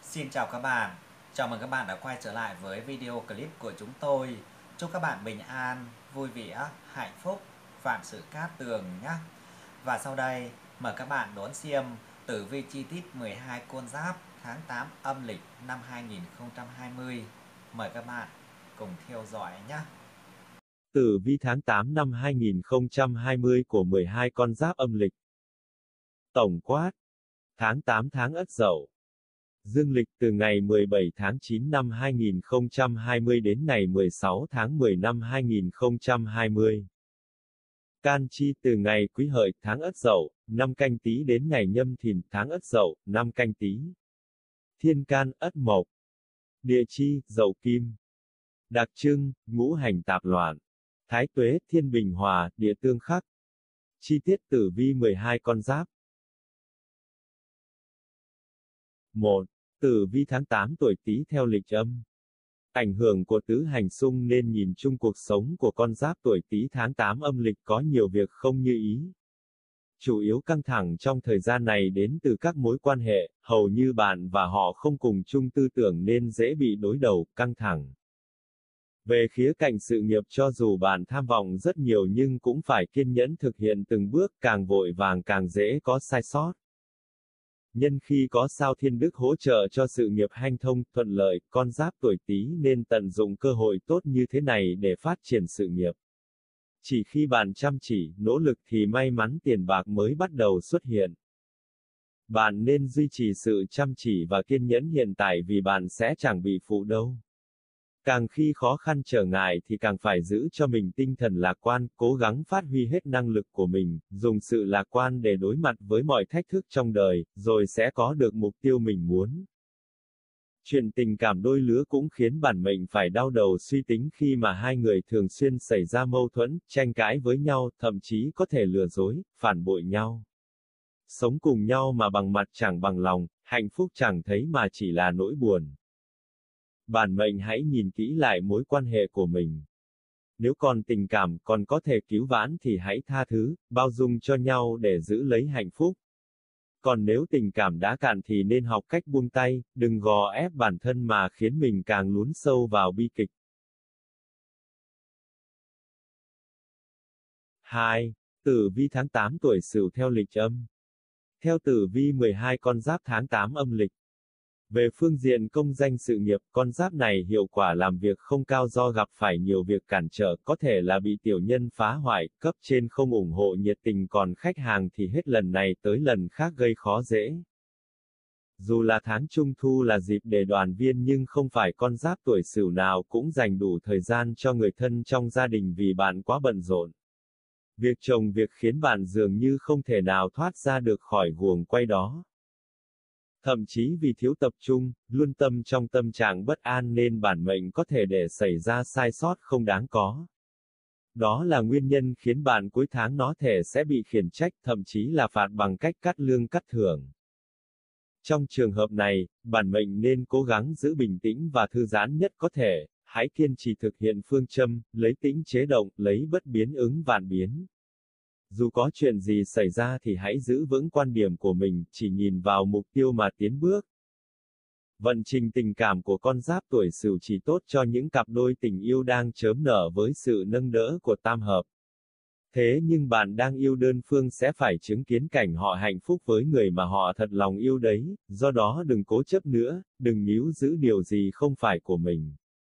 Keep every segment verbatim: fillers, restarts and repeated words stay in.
Xin chào các bạn, chào mừng các bạn đã quay trở lại với video clip của chúng tôi. Chúc các bạn bình an, vui vẻ, hạnh phúc, vạn sự cát tường nhé. Và sau đây, mời các bạn đón xem tử vi chi tiết mười hai con giáp tháng tám âm lịch năm hai nghìn không trăm hai mươi. Mời các bạn cùng theo dõi nhé. Tử vi tháng tám năm hai nghìn không trăm hai mươi của mười hai con giáp âm lịch. Tổng quát. Tháng tám tháng Ất Dậu. Dương lịch từ ngày mười bảy tháng chín năm hai nghìn không trăm hai mươi đến ngày mười sáu tháng mười năm hai nghìn không trăm hai mươi. Can chi từ ngày Quý Hợi tháng Ất Dậu, năm Canh Tý đến ngày Nhâm Thìn tháng Ất Dậu, năm Canh Tý. Thiên can Ất Mộc. Địa chi Dậu Kim. Đặc trưng ngũ hành tạp loạn. Thái tuế thiên bình hòa, địa tương khắc. Chi tiết tử vi mười hai con giáp. một. Tử vi tháng tám tuổi Tý theo lịch âm. Ảnh hưởng của tứ hành xung nên nhìn chung cuộc sống của con giáp tuổi Tý tháng tám âm lịch có nhiều việc không như ý. Chủ yếu căng thẳng trong thời gian này đến từ các mối quan hệ, hầu như bạn và họ không cùng chung tư tưởng nên dễ bị đối đầu, căng thẳng. Về khía cạnh sự nghiệp, cho dù bạn tham vọng rất nhiều nhưng cũng phải kiên nhẫn thực hiện từng bước, càng vội vàng càng dễ có sai sót. Nhân khi có sao thiên đức hỗ trợ cho sự nghiệp hanh thông, thuận lợi, con giáp tuổi Tý nên tận dụng cơ hội tốt như thế này để phát triển sự nghiệp. Chỉ khi bạn chăm chỉ, nỗ lực thì may mắn tiền bạc mới bắt đầu xuất hiện. Bạn nên duy trì sự chăm chỉ và kiên nhẫn hiện tại vì bạn sẽ chẳng bị phụ đâu. Càng khi khó khăn trở ngại thì càng phải giữ cho mình tinh thần lạc quan, cố gắng phát huy hết năng lực của mình, dùng sự lạc quan để đối mặt với mọi thách thức trong đời, rồi sẽ có được mục tiêu mình muốn. Chuyện tình cảm đôi lứa cũng khiến bản mệnh phải đau đầu suy tính khi mà hai người thường xuyên xảy ra mâu thuẫn, tranh cãi với nhau, thậm chí có thể lừa dối, phản bội nhau. Sống cùng nhau mà bằng mặt chẳng bằng lòng, hạnh phúc chẳng thấy mà chỉ là nỗi buồn. Bản mệnh hãy nhìn kỹ lại mối quan hệ của mình. Nếu còn tình cảm, còn có thể cứu vãn thì hãy tha thứ, bao dung cho nhau để giữ lấy hạnh phúc. Còn nếu tình cảm đã cạn thì nên học cách buông tay, đừng gò ép bản thân mà khiến mình càng lún sâu vào bi kịch. hai. Tử vi tháng tám tuổi Sửu theo lịch âm. Theo tử vi mười hai con giáp tháng tám âm lịch. Về phương diện công danh sự nghiệp, con giáp này hiệu quả làm việc không cao do gặp phải nhiều việc cản trở, có thể là bị tiểu nhân phá hoại, cấp trên không ủng hộ nhiệt tình, còn khách hàng thì hết lần này tới lần khác gây khó dễ. Dù là tháng Trung Thu là dịp để đoàn viên nhưng không phải con giáp tuổi Sửu nào cũng dành đủ thời gian cho người thân trong gia đình vì bạn quá bận rộn. Việc chồng việc khiến bạn dường như không thể nào thoát ra được khỏi guồng quay đó. Thậm chí vì thiếu tập trung, luôn tâm trong tâm trạng bất an nên bản mệnh có thể để xảy ra sai sót không đáng có. Đó là nguyên nhân khiến bạn cuối tháng nó thể sẽ bị khiển trách, thậm chí là phạt bằng cách cắt lương cắt thưởng. Trong trường hợp này, bản mệnh nên cố gắng giữ bình tĩnh và thư giãn nhất có thể, hãy kiên trì thực hiện phương châm, lấy tĩnh chế động, lấy bất biến ứng vạn biến. Dù có chuyện gì xảy ra thì hãy giữ vững quan điểm của mình, chỉ nhìn vào mục tiêu mà tiến bước. Vận trình tình cảm của con giáp tuổi Sửu chỉ tốt cho những cặp đôi tình yêu đang chớm nở với sự nâng đỡ của tam hợp. Thế nhưng bạn đang yêu đơn phương sẽ phải chứng kiến cảnh họ hạnh phúc với người mà họ thật lòng yêu đấy, do đó đừng cố chấp nữa, đừng níu giữ điều gì không phải của mình.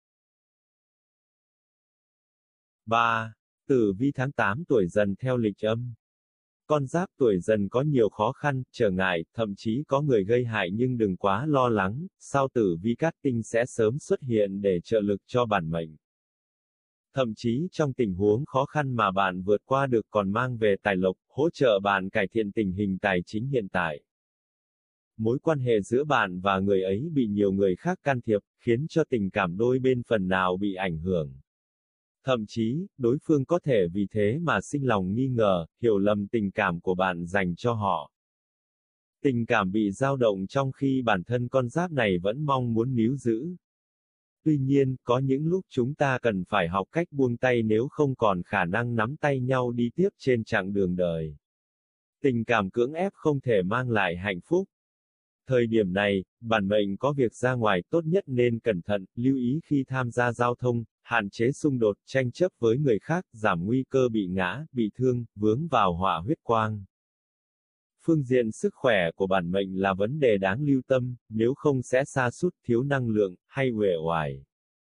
ba. Tử vi tháng tám tuổi Dần theo lịch âm. Con giáp tuổi Dần có nhiều khó khăn, trở ngại, thậm chí có người gây hại nhưng đừng quá lo lắng, sao tử vi cát tinh sẽ sớm xuất hiện để trợ lực cho bản mệnh. Thậm chí trong tình huống khó khăn mà bạn vượt qua được còn mang về tài lộc, hỗ trợ bạn cải thiện tình hình tài chính hiện tại. Mối quan hệ giữa bạn và người ấy bị nhiều người khác can thiệp, khiến cho tình cảm đôi bên phần nào bị ảnh hưởng. Thậm chí, đối phương có thể vì thế mà sinh lòng nghi ngờ, hiểu lầm tình cảm của bạn dành cho họ. Tình cảm bị dao động trong khi bản thân con giáp này vẫn mong muốn níu giữ. Tuy nhiên, có những lúc chúng ta cần phải học cách buông tay nếu không còn khả năng nắm tay nhau đi tiếp trên chặng đường đời. Tình cảm cưỡng ép không thể mang lại hạnh phúc. Thời điểm này, bản mệnh có việc ra ngoài tốt nhất nên cẩn thận, lưu ý khi tham gia giao thông, hạn chế xung đột, tranh chấp với người khác, giảm nguy cơ bị ngã, bị thương, vướng vào họa huyết quang. Phương diện sức khỏe của bản mệnh là vấn đề đáng lưu tâm, nếu không sẽ sa sút, thiếu năng lượng, hay uể oải.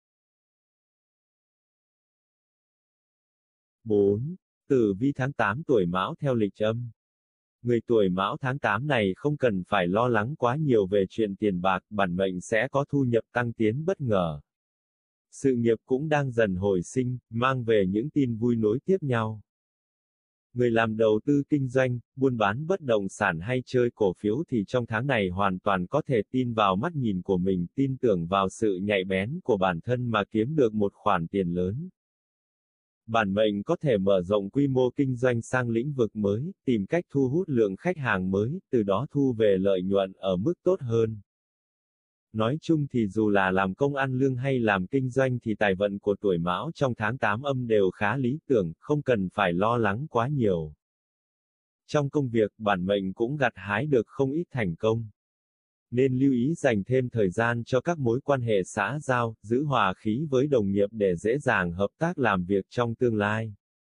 bốn. Tử vi tháng tám tuổi Mão theo lịch âm. Người tuổi Mão tháng tám này không cần phải lo lắng quá nhiều về chuyện tiền bạc, bản mệnh sẽ có thu nhập tăng tiến bất ngờ. Sự nghiệp cũng đang dần hồi sinh, mang về những tin vui nối tiếp nhau. Người làm đầu tư kinh doanh, buôn bán bất động sản hay chơi cổ phiếu thì trong tháng này hoàn toàn có thể tin vào mắt nhìn của mình, tin tưởng vào sự nhạy bén của bản thân mà kiếm được một khoản tiền lớn. Bản mệnh có thể mở rộng quy mô kinh doanh sang lĩnh vực mới, tìm cách thu hút lượng khách hàng mới, từ đó thu về lợi nhuận ở mức tốt hơn. Nói chung thì dù là làm công ăn lương hay làm kinh doanh thì tài vận của tuổi Mão trong tháng tám âm đều khá lý tưởng, không cần phải lo lắng quá nhiều. Trong công việc, bản mệnh cũng gặt hái được không ít thành công. Nên lưu ý dành thêm thời gian cho các mối quan hệ xã giao, giữ hòa khí với đồng nghiệp để dễ dàng hợp tác làm việc trong tương lai.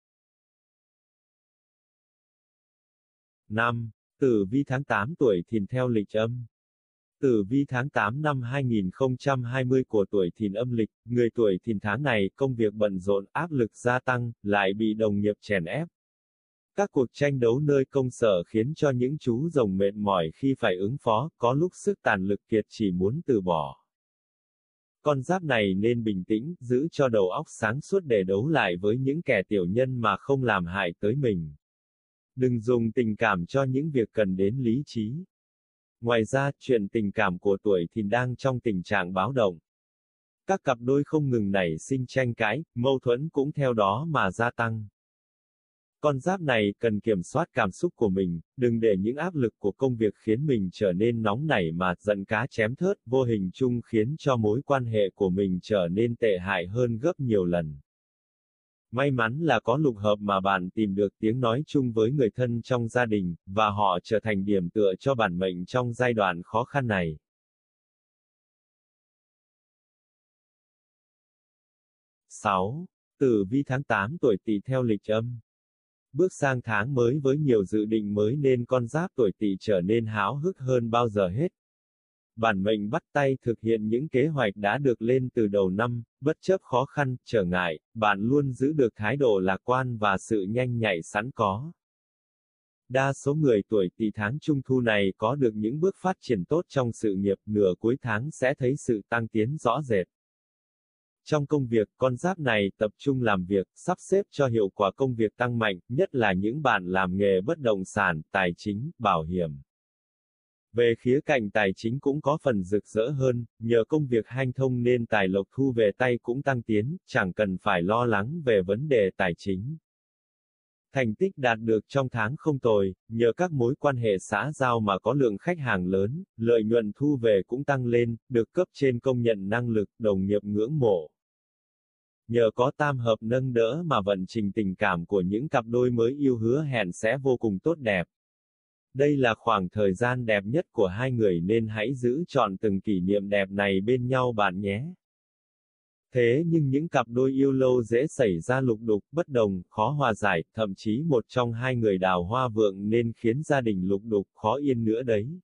năm. Tử vi tháng tám tuổi Thìn theo lịch âm. Tử vi tháng tám năm hai nghìn không trăm hai mươi của tuổi Thìn âm lịch, người tuổi Thìn tháng này công việc bận rộn, áp lực gia tăng, lại bị đồng nghiệp chèn ép. Các cuộc tranh đấu nơi công sở khiến cho những chú rồng mệt mỏi khi phải ứng phó, có lúc sức tàn lực kiệt chỉ muốn từ bỏ. Con giáp này nên bình tĩnh, giữ cho đầu óc sáng suốt để đấu lại với những kẻ tiểu nhân mà không làm hại tới mình. Đừng dùng tình cảm cho những việc cần đến lý trí. Ngoài ra, chuyện tình cảm của tuổi Thìn đang trong tình trạng báo động. Các cặp đôi không ngừng nảy sinh tranh cãi, mâu thuẫn cũng theo đó mà gia tăng. Con giáp này cần kiểm soát cảm xúc của mình, đừng để những áp lực của công việc khiến mình trở nên nóng nảy mà giận cá chém thớt, vô hình chung khiến cho mối quan hệ của mình trở nên tệ hại hơn gấp nhiều lần. May mắn là có lục hợp mà bạn tìm được tiếng nói chung với người thân trong gia đình, và họ trở thành điểm tựa cho bản mệnh trong giai đoạn khó khăn này. sáu. Tử vi tháng tám tuổi Tỵ theo lịch âm. Bước sang tháng mới với nhiều dự định mới nên con giáp tuổi Tỵ trở nên háo hức hơn bao giờ hết. Bản mệnh bắt tay thực hiện những kế hoạch đã được lên từ đầu năm, bất chấp khó khăn, trở ngại, bạn luôn giữ được thái độ lạc quan và sự nhanh nhạy sẵn có. Đa số người tuổi Tỵ tháng Trung thu này có được những bước phát triển tốt trong sự nghiệp, nửa cuối tháng sẽ thấy sự tăng tiến rõ rệt. Trong công việc, con giáp này tập trung làm việc, sắp xếp cho hiệu quả công việc tăng mạnh, nhất là những bạn làm nghề bất động sản, tài chính, bảo hiểm. Về khía cạnh tài chính cũng có phần rực rỡ hơn, nhờ công việc hanh thông nên tài lộc thu về tay cũng tăng tiến, chẳng cần phải lo lắng về vấn đề tài chính. Thành tích đạt được trong tháng không tồi, nhờ các mối quan hệ xã giao mà có lượng khách hàng lớn, lợi nhuận thu về cũng tăng lên, được cấp trên công nhận năng lực, đồng nghiệp ngưỡng mộ. Nhờ có tam hợp nâng đỡ mà vận trình tình cảm của những cặp đôi mới yêu hứa hẹn sẽ vô cùng tốt đẹp. Đây là khoảng thời gian đẹp nhất của hai người nên hãy giữ trọn từng kỷ niệm đẹp này bên nhau bạn nhé. Thế nhưng những cặp đôi yêu lâu dễ xảy ra lục đục, bất đồng, khó hòa giải, thậm chí một trong hai người đào hoa vượng nên khiến gia đình lục đục, khó yên nữa đấy.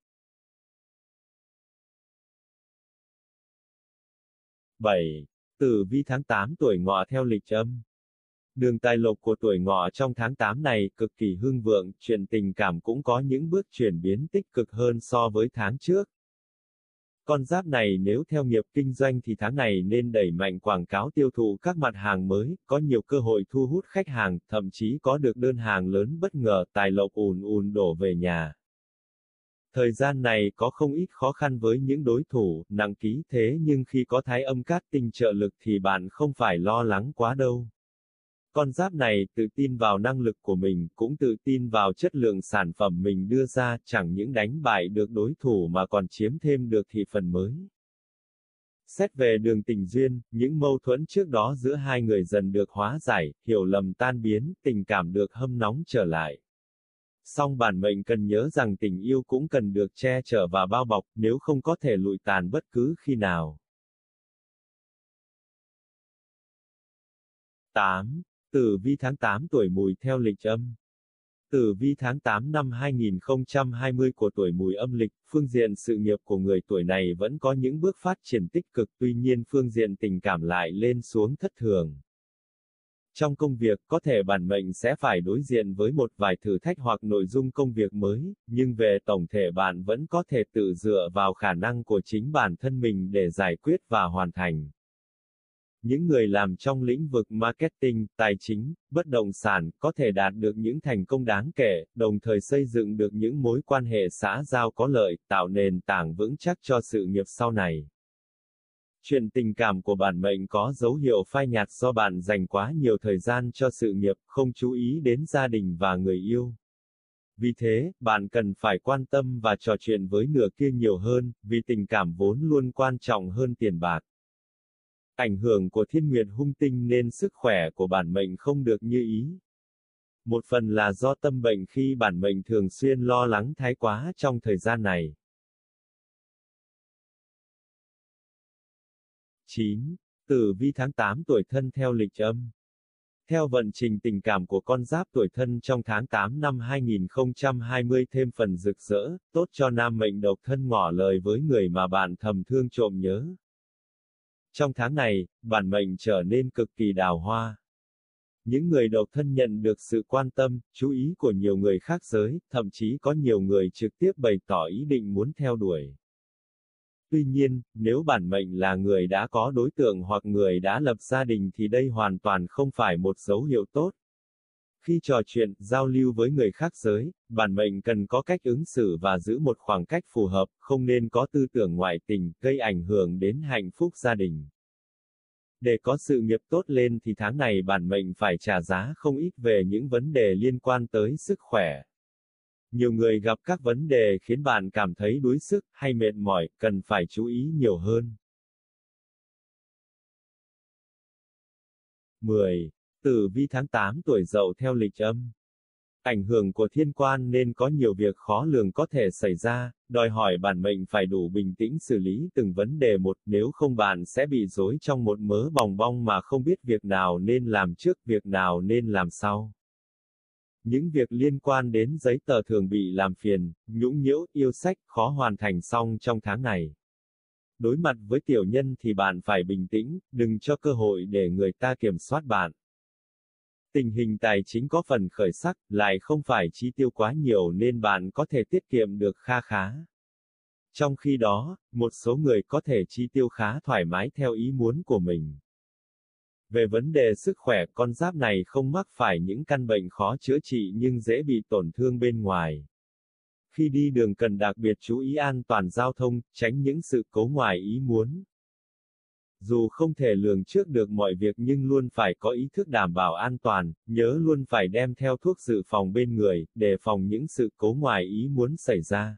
bảy. Tử vi tháng tám tuổi Ngọ theo lịch âm. Đường tài lộc của tuổi Ngọ trong tháng tám này cực kỳ hưng vượng, chuyện tình cảm cũng có những bước chuyển biến tích cực hơn so với tháng trước. Con giáp này nếu theo nghiệp kinh doanh thì tháng này nên đẩy mạnh quảng cáo tiêu thụ các mặt hàng mới, có nhiều cơ hội thu hút khách hàng, thậm chí có được đơn hàng lớn bất ngờ, tài lộc ùn ùn đổ về nhà. Thời gian này có không ít khó khăn với những đối thủ, nặng ký thế nhưng khi có thái âm cát tinh trợ lực thì bạn không phải lo lắng quá đâu. Con giáp này tự tin vào năng lực của mình, cũng tự tin vào chất lượng sản phẩm mình đưa ra, chẳng những đánh bại được đối thủ mà còn chiếm thêm được thị phần mới. Xét về đường tình duyên, những mâu thuẫn trước đó giữa hai người dần được hóa giải, hiểu lầm tan biến, tình cảm được hâm nóng trở lại. Song bản mệnh cần nhớ rằng tình yêu cũng cần được che chở và bao bọc, nếu không có thể lụi tàn bất cứ khi nào. tám. Tử vi tháng tám tuổi Mùi theo lịch âm. Tử vi tháng tám năm hai nghìn không trăm hai mươi của tuổi Mùi âm lịch, phương diện sự nghiệp của người tuổi này vẫn có những bước phát triển tích cực, tuy nhiên phương diện tình cảm lại lên xuống thất thường. Trong công việc, có thể bản mệnh sẽ phải đối diện với một vài thử thách hoặc nội dung công việc mới, nhưng về tổng thể bạn vẫn có thể tự dựa vào khả năng của chính bản thân mình để giải quyết và hoàn thành. Những người làm trong lĩnh vực marketing, tài chính, bất động sản, có thể đạt được những thành công đáng kể, đồng thời xây dựng được những mối quan hệ xã giao có lợi, tạo nền tảng vững chắc cho sự nghiệp sau này. Chuyện tình cảm của bản mệnh có dấu hiệu phai nhạt do bạn dành quá nhiều thời gian cho sự nghiệp, không chú ý đến gia đình và người yêu. Vì thế, bạn cần phải quan tâm và trò chuyện với nửa kia nhiều hơn, vì tình cảm vốn luôn quan trọng hơn tiền bạc. Ảnh hưởng của thiên nguyệt hung tinh nên sức khỏe của bản mệnh không được như ý. Một phần là do tâm bệnh khi bản mệnh thường xuyên lo lắng thái quá trong thời gian này. chín. Tử vi tháng tám tuổi Thân theo lịch âm. Theo vận trình tình cảm của con giáp tuổi Thân trong tháng tám năm hai nghìn không trăm hai mươi thêm phần rực rỡ, tốt cho nam mệnh độc thân ngỏ lời với người mà bạn thầm thương trộm nhớ. Trong tháng này, bản mệnh trở nên cực kỳ đào hoa. Những người độc thân nhận được sự quan tâm, chú ý của nhiều người khác giới, thậm chí có nhiều người trực tiếp bày tỏ ý định muốn theo đuổi. Tuy nhiên, nếu bản mệnh là người đã có đối tượng hoặc người đã lập gia đình thì đây hoàn toàn không phải một dấu hiệu tốt. Khi trò chuyện, giao lưu với người khác giới, bản mệnh cần có cách ứng xử và giữ một khoảng cách phù hợp, không nên có tư tưởng ngoại tình, gây ảnh hưởng đến hạnh phúc gia đình. Để có sự nghiệp tốt lên thì tháng này bản mệnh phải trả giá không ít về những vấn đề liên quan tới sức khỏe. Nhiều người gặp các vấn đề khiến bạn cảm thấy đuối sức, hay mệt mỏi, cần phải chú ý nhiều hơn. mười. Tử vi tháng tám tuổi Dậu theo lịch âm. Ảnh hưởng của thiên quan nên có nhiều việc khó lường có thể xảy ra, đòi hỏi bản mệnh phải đủ bình tĩnh xử lý từng vấn đề một, nếu không bạn sẽ bị rối trong một mớ bòng bong mà không biết việc nào nên làm trước, việc nào nên làm sau. Những việc liên quan đến giấy tờ thường bị làm phiền, nhũng nhiễu, yêu sách, khó hoàn thành xong trong tháng này. Đối mặt với tiểu nhân thì bạn phải bình tĩnh, đừng cho cơ hội để người ta kiểm soát bạn. Tình hình tài chính có phần khởi sắc, lại không phải chi tiêu quá nhiều nên bạn có thể tiết kiệm được kha khá. Trong khi đó, một số người có thể chi tiêu khá thoải mái theo ý muốn của mình. Về vấn đề sức khỏe, con giáp này không mắc phải những căn bệnh khó chữa trị nhưng dễ bị tổn thương bên ngoài. Khi đi đường cần đặc biệt chú ý an toàn giao thông, tránh những sự cố ngoài ý muốn. Dù không thể lường trước được mọi việc nhưng luôn phải có ý thức đảm bảo an toàn, nhớ luôn phải đem theo thuốc dự phòng bên người, để phòng những sự cố ngoài ý muốn xảy ra.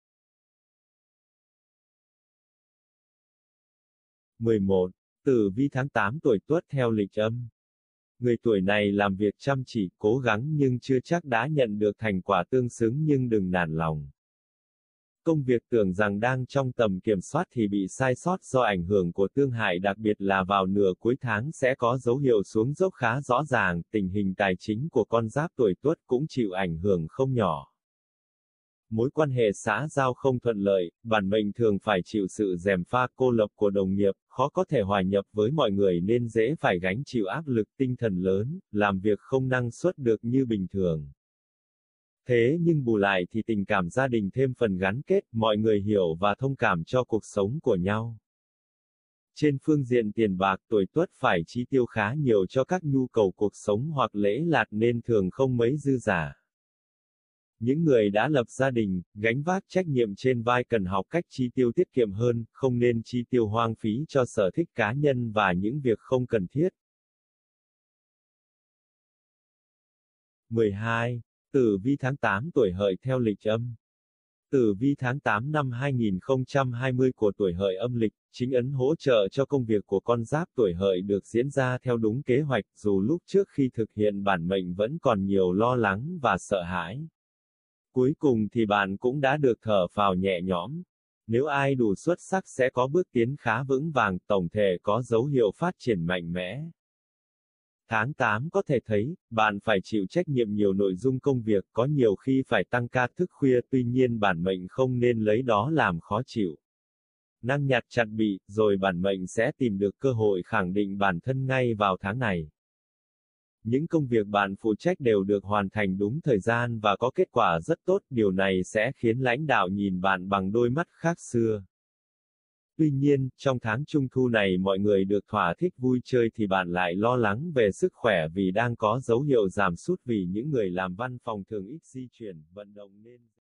mười một. Tử vi tháng tám tuổi Tuất theo lịch âm. Người tuổi này làm việc chăm chỉ, cố gắng nhưng chưa chắc đã nhận được thành quả tương xứng, nhưng đừng nản lòng. Công việc tưởng rằng đang trong tầm kiểm soát thì bị sai sót do ảnh hưởng của tương hại, đặc biệt là vào nửa cuối tháng sẽ có dấu hiệu xuống dốc khá rõ ràng, tình hình tài chính của con giáp tuổi Tuất cũng chịu ảnh hưởng không nhỏ. Mối quan hệ xã giao không thuận lợi, bản mệnh thường phải chịu sự gièm pha cô lập của đồng nghiệp, khó có thể hòa nhập với mọi người nên dễ phải gánh chịu áp lực tinh thần lớn, làm việc không năng suất được như bình thường. Thế nhưng bù lại thì tình cảm gia đình thêm phần gắn kết, mọi người hiểu và thông cảm cho cuộc sống của nhau. Trên phương diện tiền bạc, tuổi Tuất phải chi tiêu khá nhiều cho các nhu cầu cuộc sống hoặc lễ lạt nên thường không mấy dư giả. Những người đã lập gia đình, gánh vác trách nhiệm trên vai cần học cách chi tiêu tiết kiệm hơn, không nên chi tiêu hoang phí cho sở thích cá nhân và những việc không cần thiết. mười hai. Tử vi tháng tám tuổi Hợi theo lịch âm. Tử vi tháng tám năm hai nghìn không trăm hai mươi của tuổi Hợi âm lịch, chính ấn hỗ trợ cho công việc của con giáp tuổi Hợi được diễn ra theo đúng kế hoạch, dù lúc trước khi thực hiện bản mệnh vẫn còn nhiều lo lắng và sợ hãi. Cuối cùng thì bạn cũng đã được thở phào nhẹ nhõm. Nếu ai đủ xuất sắc sẽ có bước tiến khá vững vàng, tổng thể có dấu hiệu phát triển mạnh mẽ. Tháng tám có thể thấy, bạn phải chịu trách nhiệm nhiều nội dung công việc, có nhiều khi phải tăng ca thức khuya, tuy nhiên bản mệnh không nên lấy đó làm khó chịu. Năng nhặt chặt bị, rồi bản mệnh sẽ tìm được cơ hội khẳng định bản thân ngay vào tháng này. Những công việc bạn phụ trách đều được hoàn thành đúng thời gian và có kết quả rất tốt, điều này sẽ khiến lãnh đạo nhìn bạn bằng đôi mắt khác xưa. Tuy nhiên, trong tháng Trung thu này mọi người được thỏa thích vui chơi thì bạn lại lo lắng về sức khỏe vì đang có dấu hiệu giảm sút vì những người làm văn phòng thường ít di chuyển, vận động nên